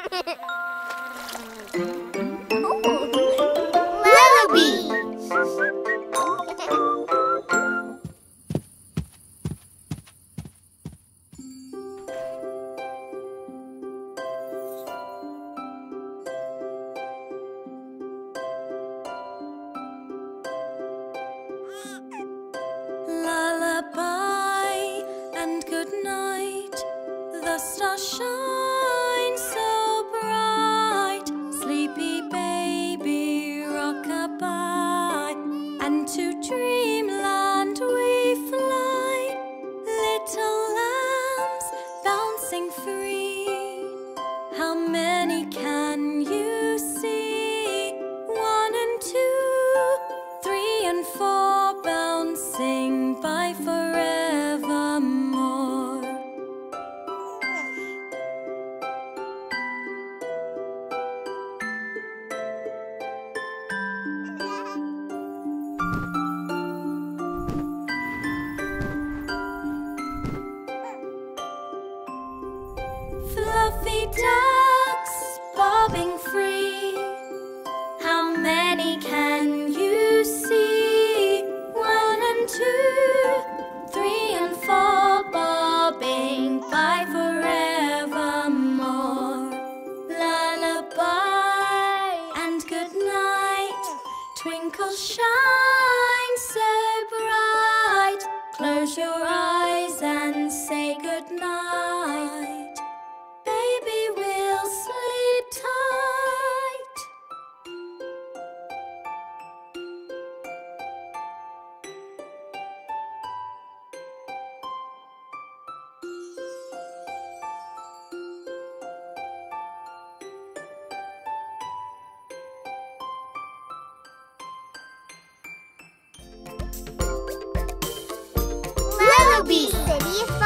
Lellobee. Lullaby and good night. The stars shine so bright. Sleepy baby, rock-a-bye, and to dreamland we fly. Little lambs bouncing free. How many can you see? 1 and 2, 3 and 4, bouncing by forevermore. Fluffy ducks bobbing free. How many can you see? 1 and 2, 3 and 4, bobbing by forevermore. Lullaby and good night. Twinkle shine so bright. Close your eyes and say good night. Baby will sleep tight. Lellobee, City of Fun.